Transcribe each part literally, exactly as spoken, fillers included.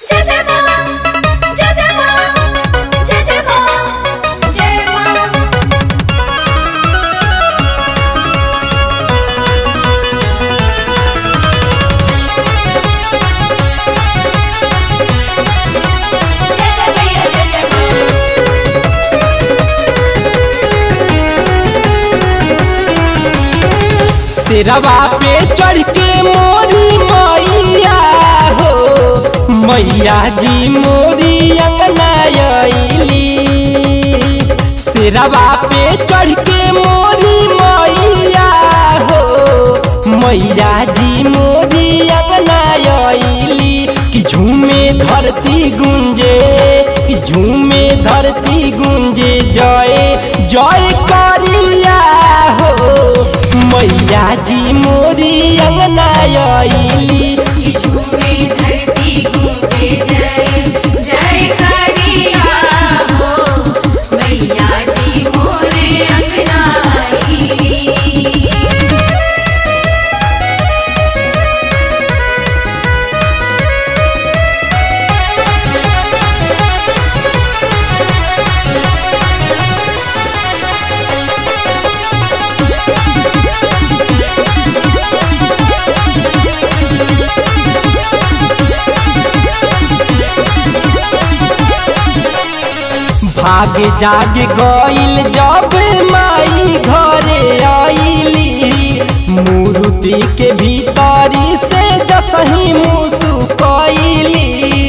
जय जय मां जय जय मां जय जय मां जय मां। जय जय भैया जय जय मां। सिरवा पे चढ़ के मोरी मैया हो, मैया जी मोरी अंगना आइली। सिरवा पे चढ़ के मोरी मैया हो, मैया जी मोरी अंगना आइली। कि झूमे धरती गुंजे, कि झूमे धरती गुंजे, जय जय करिया हो, मैया जी मोरी अंगना आइली। कि झूमे धरती गूंजे जय जय करिया हो, मैया जी मोरे अंगना आइली। भाग जाग गइल जब माई घरे आइली। मूर्ति के भीतरी से जसही मुस्कुराइली।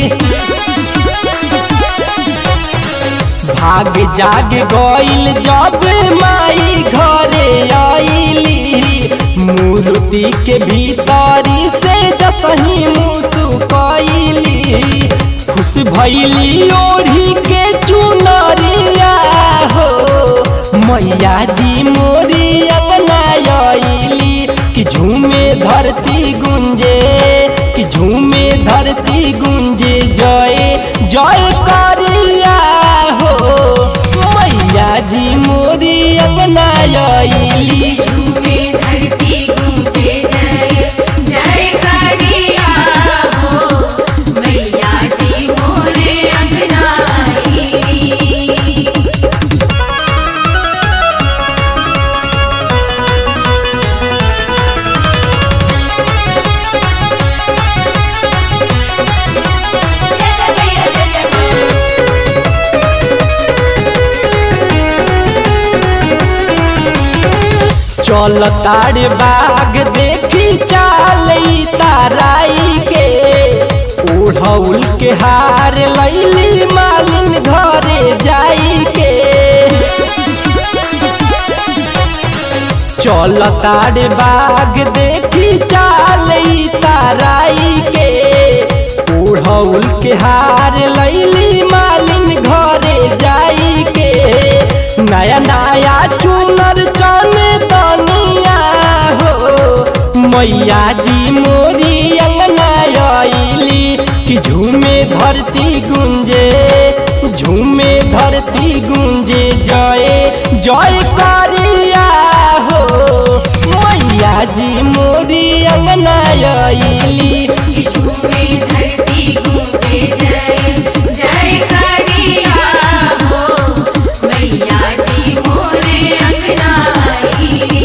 भाग जाग गइल जब माई घरे आइली। मूर्ति के भीतरी से जसही मुस्कुराइली। खुश भइली ओढ़ी के चुनरिया हो, मैया जी मोरी अंगना आइली। कि झूमे धरती गुंजे, कि झूमे धरती गुंजे, जय जय करिया हो, मैया जी मोरी अंगना आइली। झूमे धरती गूंजे जय जय करिया हो, मैया जी मोरे अंगना आइली। जय जय भैया जय जय मां। चल तारे बाग देखी चालई ताराई के। ओढ़ौल के हार लैली मालिन घरे जाई के। चल तारे बाग देखी चालई ताराई के। ओढ़ौल के हार लैली मालिन घरे जाई के। नया नया चुनर चन तनिया हो, मैया जी मोरी अंगना आइली। कि झूमे धरती गुंजे, झूमे धरती गुंजे, जय जय करिया हो, मैया जी मोरी अंगना आइली। कि झूमे धरती गूंजे जय जय करिया हो, मैया जी मोरे अंगना आइली।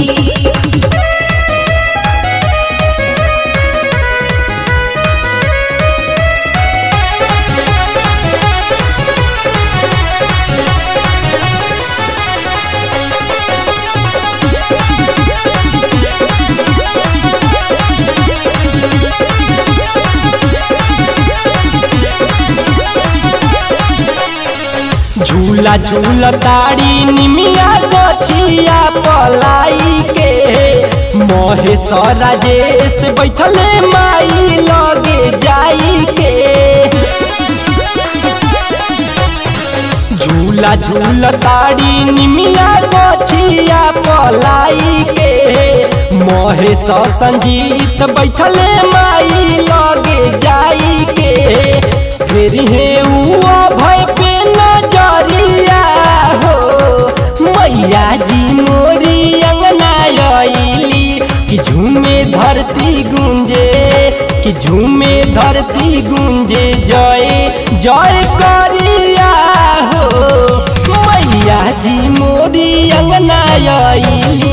झूला झूला ताड़ी निमिया गछिया पलाई के। महेश राजेश बैठले माई लगे जाई के। झूला झूला ताड़ी निमिया गछिया पलाई के। महेश संजीत बैठले माई लगे जाई के। फिर हे भय पे नजरिया हो, मैया जी मोरी अंगना आइली। कि झूमे धरती गुंजे, कि झूमे धरती धरती गुंजे जय जय करिया हो। मैया जी मोरी अंगना आईली